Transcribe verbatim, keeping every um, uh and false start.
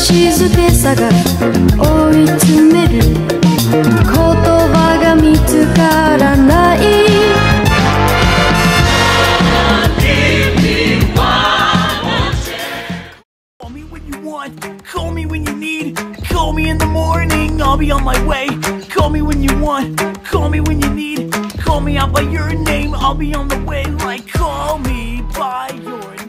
静けさが追い詰める言葉が見つからない Call me when you want, call me when you need. Call me in the morning, I'll be on my way. Call me when you want, call me when you need. Call me out by your name, I'll be on the way. Like call me by your name.